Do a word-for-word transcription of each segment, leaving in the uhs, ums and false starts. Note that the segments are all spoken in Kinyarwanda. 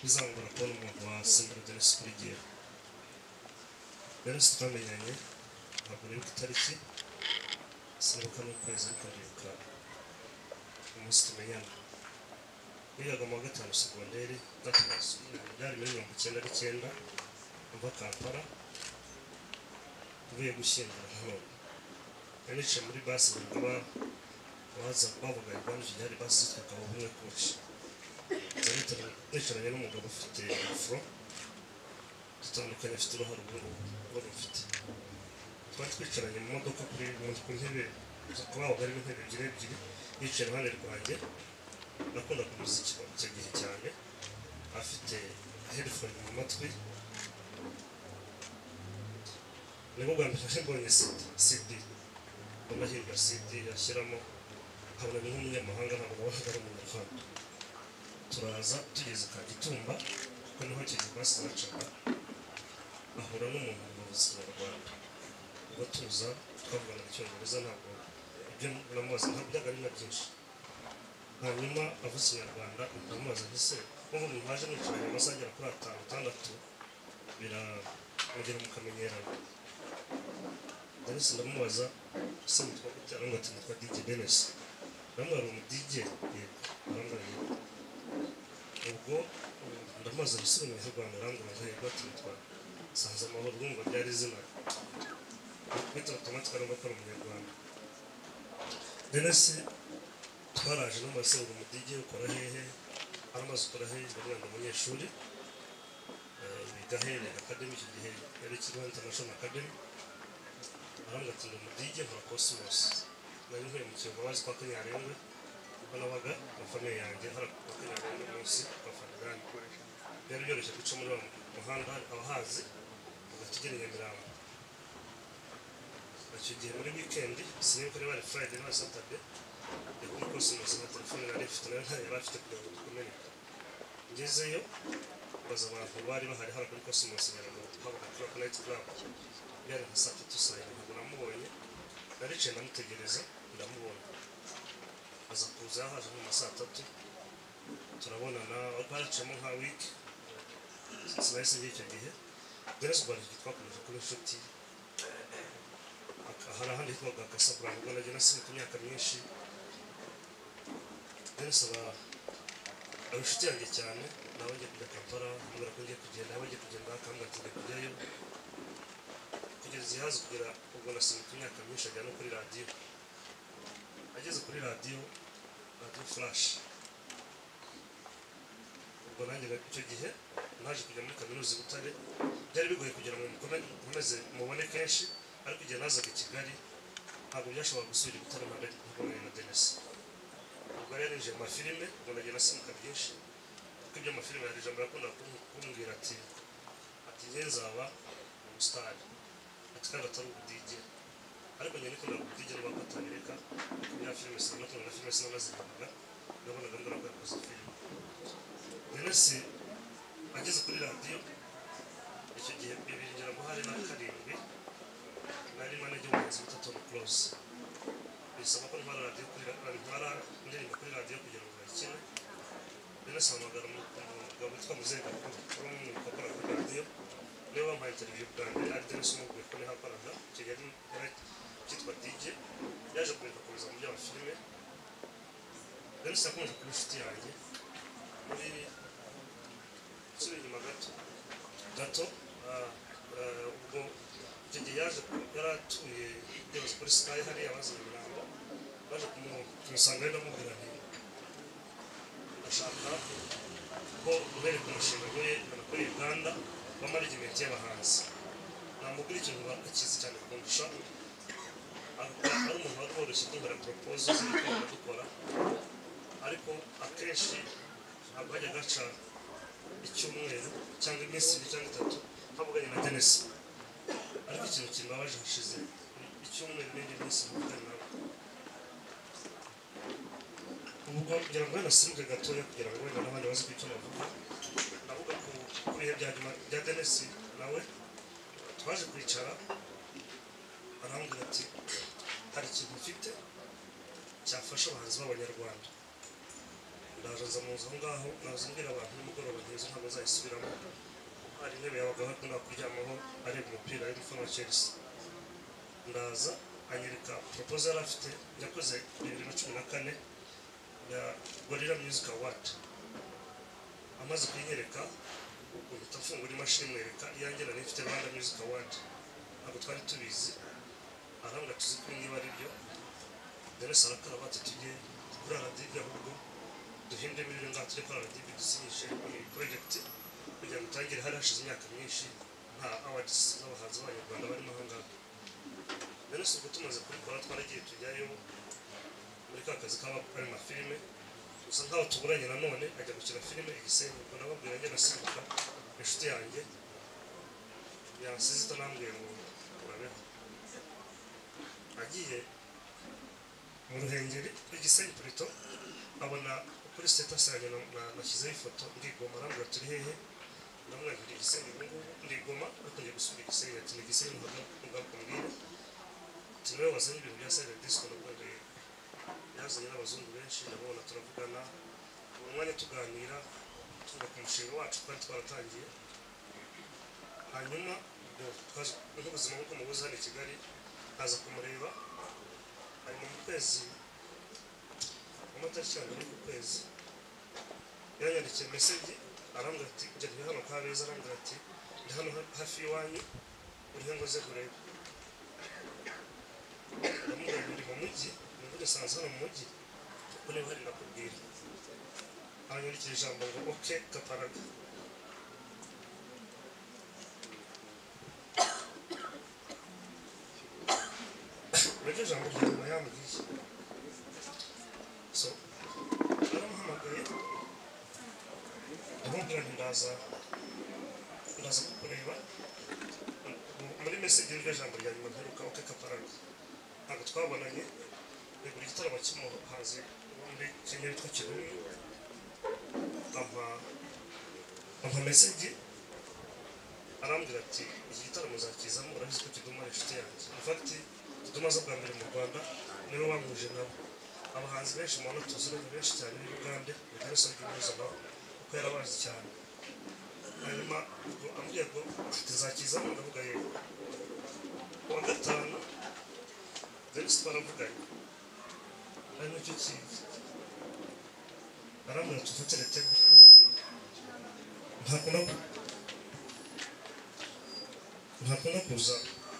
bizangora kubona umuntu wasimbura Denis kuri gihe. Denis twamenyanye ntabwo nibuka itariki, sinibuka n'ukwezi ariko ndibuka umunsi tumenyana. Nigaga mu wa gatanu segonderi byari muri mirongo icyenda n'icyenda mva Kampala mvuye gushyingura hano. Nanicaye muri basi ngaba waza bavuga Uganda icyo gihe hari basi zitwaga ubumwe koci. Nicaranye n'umugabo ufite afro dutandukanye, afite uruhare rwo rufite. Twari twicaranye mu modoka kuri ku ntebe babaga harimo intebe ebyiri ebyiri, yicaye iruhande rwanjye. Nakundaga umuziki icyo gihe cyane, afite headphone mu matwi. Nibwo bwa mbere mbonye C D, mbona hirya C D yashyiramo, nkabona ni nk'umunyamahanga ntabwo wabaga ari umunyarwanda. Turaza tugeze Kagitumba kuko niho icyo gihe basi zacaga, ahura n'umuntu muvuzi Kinyarwanda. Ubwo tuza twavugana Icyongereza, ntabwo ibyo namubaza ntabwo byaga ari na byinshi. Hanyuma avuze Ikinyarwanda ndamubaza nti se nk'ubu mwaje mwicaranye amasaha agera kuri atanu atandatu biramugera mukamenyerana. Denis ndamubaza se mutwa gute, arambwira ati nitwa D J Denis. Ndamubwira uri umu D J? Yego. Arambwira yego. Ubwo ndamaze gusubira mu Rwanda, arambwira ngo yego ati nitwa Sanza Amahoro. Urumva byari izina bita automatique arumva ko ari umunyarwanda. Denis twaraje n'amase ngo umu D J ukora hehe, aramaze ukora hehe, ndamwanda umunyeshuri biga hehe Academy, icyo gihe yari Kigali International Academy. Arambwira ati ndi umu D J nkora Cosmos. Nari ntuye mu Kiyovu abazi kwa Kanyarengwe, kuko nabaga na famiye yanjye hari kwa Kanyarengwe munsi kwa Fanigani. Byari byoroshye guca muri wa muhanda abahazi ugatugera i Nyamirambo. Icyo gihe muri weekend sinibuka niba ari Friday na Saturday, ndi kuri Cosmos na telefone nari mfite nayo ntayo yari afite kugira ngo dukomeneke. Ngezeyo baza abantu bari bahari hano kuri Cosmos Nyamirambo, habaga Club Night Club. Byari nka saa tatu saa yine ntabwo namubonye, naricaye ndamutegereza ndamubona. Aza kuza yahaje nko mu ma saa tatu turabonana, baricamo nka week sinahise njye icyo gihe. Denis ubwo ariko twakomeje kuba inshuti. Hari ahandi hitwaga Casablanca, ubwo nagiye nasimuka imyaka myinshi. Denis aba aba inshuti yanjye cyane. Nawe ngiye kujya Kampala ambwira ko ngiye kugenda, nawe ngiye kugenda akambwira ati ngiye kujyayo. Kugeza ihaze kugera ubwo nasimuka imyaka myinshi, ajya no kuri radiyo. Ageze kuri radiyo radiyo Flash, ubwo nanjye icyo gihe naje kujya muri kaminuza i Butare. Byari bigoye kugira ngo mukomeze mubone kenshi, ariko igihe nazaga i Kigali ntabwo byashobora gusubira i Butare ntabonanye na Denis. Ubwo rero ninjiye mu mafilime, ubwo nagiye nasimuka byinshi kuko ibyo amafilime hari ijambo yakunda kumbwira ati ati njye nzaba umusitari, ati kandi atari ubu D J. Ariko njye nikunda ubu D J n'ubwo atanyereka kuko bya filime sinanakunda na filime sinanazibonaga, nabonaga mbona ko yakoze filime. Denis ageze kuri radiyo icyo gihe bibiri ngira ngo hari na karindwi, nari manager w'umuhanzi witwa Tom Close. Bisaba ko ntwara radiyo kuri ntwara indirimbo kuri radiyo kugira ngo bayikine. Denis ahamagara umugabo witwa Muzehe Gakuba wo mu bakora kuri radiyo, niwe wampaye interview bwa mbere. Ari Denis umubwiye ko niho akoraga, icyo gihe yari cyitwa D J. Yaje kureka kuza mu by'amafilime. Denis yakomeje kuba inshuti yanjye. Muri nsubira inyuma gato gato ubwo icyo gihe yaje yari atuye yabuze kuri Sky hariya bazanye Nyamirambo. Baje kumusanga ndamubwira nti ashaka ko ubereka umushinga we kuri Uganda wa management y'abahanzi. Namubwira ikintu bakizi cyane kundusha, ari umuntu wari woroshye kumbwira proposal z'ibyo dukora, ariko akenshi ntabwo hajya gaca icyumweru cyangwa iminsi ibiri cyangwa itatu havuganye na Denis. Ariko ikintu kimbabaje hashize icyumweru n'indi minsi muvuganye nawe. Ubwo kugira ngo wenda simuke gatoya kugira ngo wenda n'abandi bazi icyo navuga, navuga ku bihe bya Denis nawe twaje kwicara. Arambwira ati hari ikintu mfite cyafasha abahanzi b'Abanyarwanda. ndaje nza mu nzu aho ngaho naza mbwira abantu nimugoroba ntizo ntabwo nzayisubiramo hari intebe yabagaho akunda kuryamaho areba umupira y'umufana wa Chelsea ndaza anyereka proposal yari afite yakoze bibiri na cumi na kane ya Gorilla Music Award amaze kuyinyereka uhita afungura imashini imwereka iyanjye nari mfite Rwanda Music Award ntabwo twari tubizi arambwa tuzi ko niba ari byo Dennis arakara bati tujye kuri R D B ahubwo duhinde miliyoni ngaho tujye kuri R D B dusinyishe iyi project kugira ngo utangire hari hashize imyaka myinshi nta awards z'abahanzi b'abanyarwanda barimo aha ngaha Dennis ubwo tumaze kubikora twaragiye tujyayo muri ka kazi kaba ari amafilime gusa nkaho tuburanye nanone ajya gukina filime igisenyi ubwo nababwira njye nasimbuka inshuti yanjye yansize itanambwiye ngo urabeho agiye mu Ruhengeri igisenyi Pluto abona kuri status yanjye nashyizeho ifoto ndigoma arambwira turi hehe ndamwabwira igisenyi ubu ngubu ndigoma ariko ngiye gusubira igisenyi ati ni igisenyi ntabwo kumbwira ati niwe wazanye ibintu bya silent disco nabwo yazanye n'abazungu benshi ndabona turavugana buri mwanya tuganira tuvuga ku mushinga wacu twari twaratangiye hanyuma nk'ubuzima nk'uko mubuze hano i Kigali aza kumureba ari mu kwezi mu matariki ya mbere y'uku kwezi yanyandikiye message arambwira ati njya ndi hano Kabeza arambwira ati ndi hano hafi y'iwanyu urihe ngo ze kureba ndamubwira ndi mu mujyi mvuge sanze hano mu mujyi kuko niba hari nakubwira anyandikira ijambo ngo ok Kaparaga niryo jambo rya nyuma yambwiye so naramuhamagaye ndamubwira nti ndaza ndaza kukureba muri message y'iryo jambo rya nyuma mperuka ok Kaparaga ntabwo twabonanye buri gitaramo cy'umuhanzi wo muri Kenya witwa Kirumi ampa ampa message arambwira ati iki gitaramo uzakizamo urabizi ko Kiduma ari inshuti yanjye in fact Kiduma zo bwa mbere mu Rwanda niwe wamuje nabo abahanzi benshi mu bantu tuziranye benshi cyane muri Uganda bitarasa ry'umuza nabo kuko yarabazi cyane hanyuma ubwo ambwiye ngo tuzakizamo ndavuga yego kuwa gatanu Dennis twaravuganye ari nacyo kizi arambwira tufatire tebo ubundi ntakunda ntakunda kuza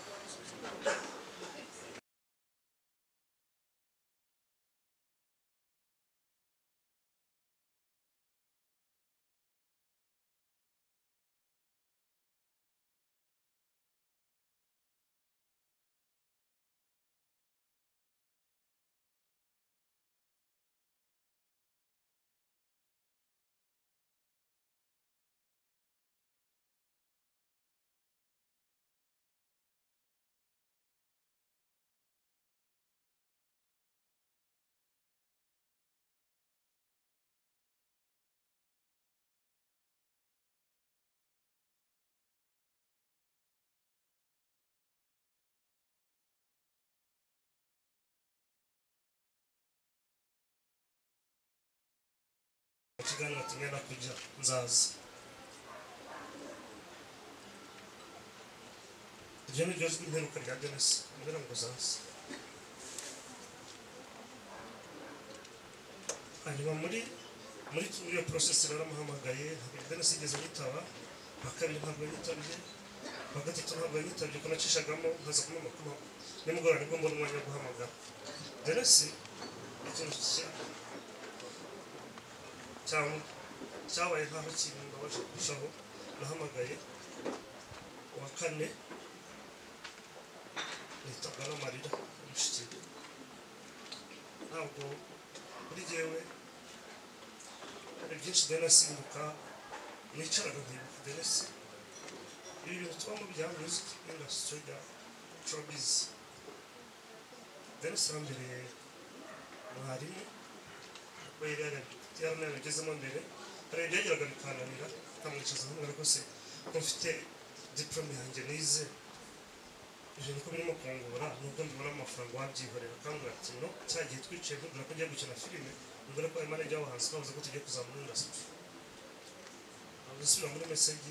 ikiganiro tumena kujya nzaza ibyo ni byo jwi mperuka rya Dennis mbwira ngo zaza hanyuma muri muri iyo process naramuhamagaye ntabwo Dennis yigeze yitaba bakabiri ntabwo yitabye bagatatu ntabwo yitabye ko nacishagamo nkaza kuma makuru nimugora nibwo mbona umwanya wo guhamagara Dennis ikintu cya cyangwa cyabaye nkaho kintu ndabaje kurushaho nahamagaye uwa kane nitabwa n'amarira umushikiri ntabwo kuri jyewe hari byinshi Dennis simbuka nicaraga nkibuka Dennis ibi bintu tubamo bya music industry ya showbiz Dennis arambere mwarimu wera yarana yagezemo mbere hari byageraga bikananira nkamwicaza hamwe rwose ko mfite diplome yanjye nize ibintu ko birimo kungura nubwo mbibona amafaranga wabyihorera kandi ati no cyagiye twicaye kugira ko njya gukina filime mbere ko manager w'abahanzi twavuze ko tugiye kuzamura industry abasubira muri message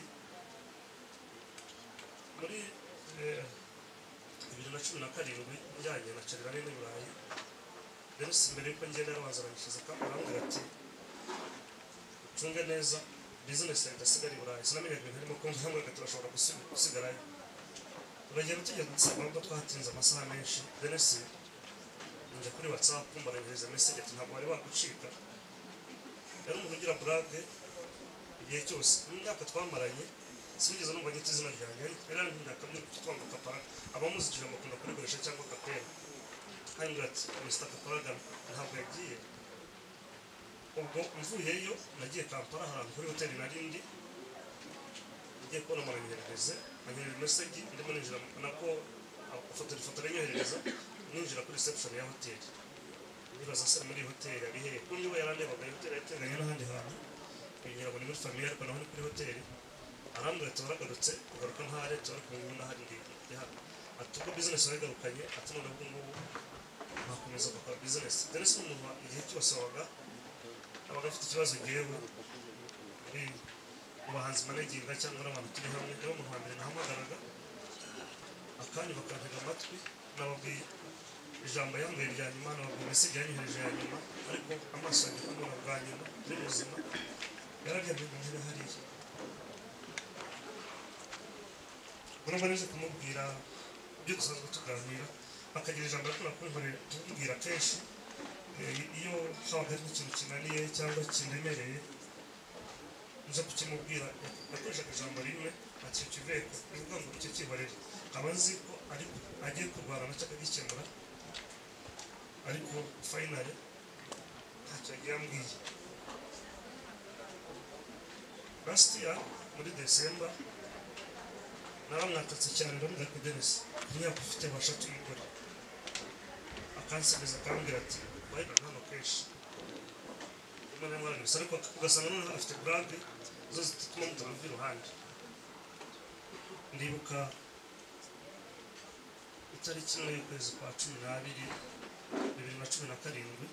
muri bibiri na cumi na karindwi njyanye na Charly n'i Burayi rero simbere yuko ngenda arabanza aranyishiza arambwira ati cunge neza business yanjye asigara i Burayi sinamenye ibintu harimo ko hamwe gatashobora gusigarayo uragenda tujya gusaba ko twatinze amasaha menshi denesi njya kuri WhatsApp mbaranyiriza message ati ntabwo bari bagucika rero umuntu ugira brage igihe cyose imyaka twamaranye sinigeze numva nyita izina ryanjye rero ndakabye twanga kapara abamuzikije bakunda kurikoresha cyangwa kapera kandi ati Mister Kaparaga ntabwo yagiye ubwo mvuyeyo nagiye Kampala ahantu kuri hoteli narindi ngiye kubona amaranyereze anyereza message ndimo ninjira nako afoto ifoto renyohereza ninjira kuri reception ya hoteli nibaza se muri hoteli ari he kundi we yarandebaga hoteli yateganye n'ahandi hantu kugira ngo ni muri famille ariko naho ni kuri hoteli arambwira turagarutse kugaruka ntare turi kumwe n'ahandi ndi hano atuko business yagarukanye ati none ubwo ngubu nakomeza gukora business denise umuntu igihe cyose waga abaga afite ikibazo ngewe muri abahanzi managinga cyangwa n'abantu turi hamwe rero umuntu wa mbere nahamagaraga akanya bakantega amatwi nababwiye ijambo yambwiye rya nyuma nababwiye message yanyohereje ya nyuma ariko amaso yanjye kumubona bwa nyuma muri buzima yarabyamye mu ntebe hariya urumva neza kumubwira ibyo dusanzwe tuganira akagira ijambo ariko nakumvira tumubwira kenshi iyo habaga hari ikintu kinaniye cyangwa kindemereye nza kukimubwira yakoreshaga ijambo rimwe ati kivuye kuvuga ngo icyo kihorere aba nzi ko agiye kurwana nacyo akagikemura ariko finally ntacyo yagiye ambwiye last year muri December naramwatatse cyane ndamubwira ko Denise imyaka ufite bashatu umugore akansubiza akambwira ati wayibana hano kenshi imana y'umwana ariko ugasanga noneho afite brage zo zituma mutamuva iruhande ndibuka itariki imwe y'ukwezi kwa cumi n'abiri bibiri na cumi na karindwi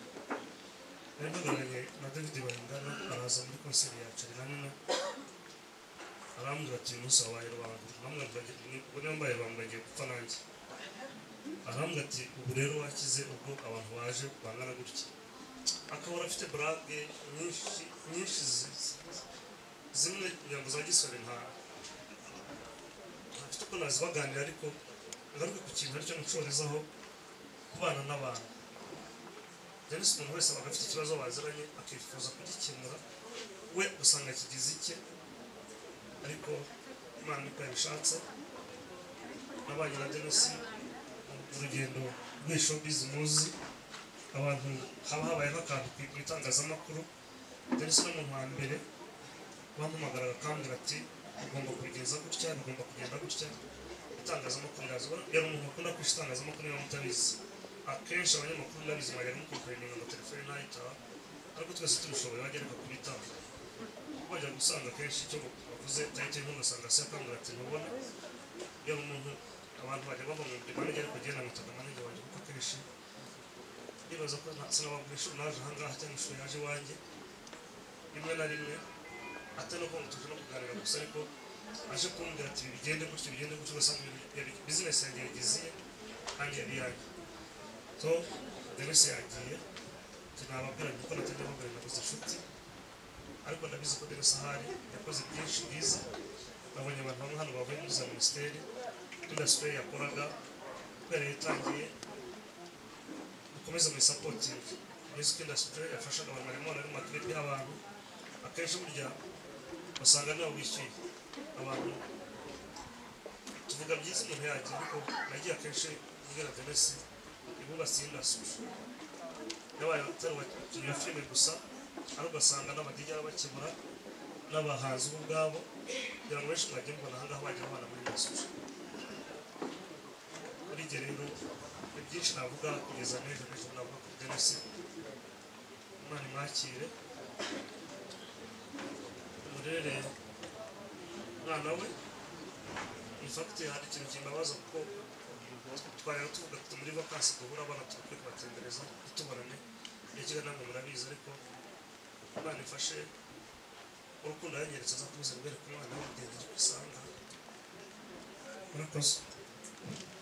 nari mpagararanye na David Bayingana araza muri konseri ya Charly nini arambwira ati uyu munsi wabaye rubanda ubwo niyo mbaye rubanda ngiye gupfa nanjye arambwira ati ubu rero wakize ubwo abantu baje bangana gutya akabona afite brage nyinshi nyinshi zimwe nyambo za gisore nta ntafite uko nazibaganira ariko ngaruke ku kintu aricyo ncorezaho kubana n'abantu Denise umuntu wese aba afite ikibazo baziranye akifuza kugikemura we usanga kigize icye ariko Imana niko yabishatse nabanye na Denise urugendo rw'ishowbiz muzi abantu haba habaye nk'akantu ku itangazamakuru Denise ni umuntu wa mbere wampamagaraga akambwira ati ugomba kubigeza gutya bigomba kugenda gutya itangazamakuru iraza yari umuntu akunda kwisha itangazamakuru niba mutabizi akenshi abanyamakuru ndabizi mwajya mukukoreninga ngo telefone ntayitaba ariko twese tubishoboye wagereka kubitanga bajya gusanga kenshi icyo bavuze tahite nk'ugasanga se akambwira ati ntubona yari umuntu abantu bajya bava mu manager ariko agenda amutaka manager wanjye kuko kenshi nibaza ko sinababwira ishuri naje ahangaha cyangwa ishuri yaje iwanjye rimwe na rimwe atari uko tuje no kuganira gusa ariko aje kumbwira ati bigende gutyo bigende gutyo ugasanga business yanjye yagize kandi yari yanjye so Denise yagiye tunababwira ko natajya babwira naguze inshuti ariko ndabizi ko Denise ahari yakoze byinshi byiza babonye abantu bamwe hano bavuye muri za minisiteri industry yakoraga kubera yatangiye gukomeza muri supporting music industry yafashaga abantu barimo bari mu makipe y'abantu akenshi burya basanga nabo bishyuye abantu tuvuga byiza umuntu yagiye ariko nagiye akenshi mbwira Denise ibubatse industry yabaye atari wakinnye filime gusa ariko ugasanga n'abadijya bakemura n'abahanzi ubwabo kugira ngo benshi mwagiye mubona ahangaha bagiye babana muri industry muri ibyo rero ni byinshi navuga kugeza n'ejo n'ejo navuga kuri Denise Imana imwakire umurere umwana we in fact hari ikintu kimbabaza kuko twari tuvuga muri vacances duhura abana turi kubatembereza tubonane ya kigali namwe murabizi ariko Imana ifashe urukundo yanyeretse azakomeza rwereka umwana w'urugendo ku isanga murakoze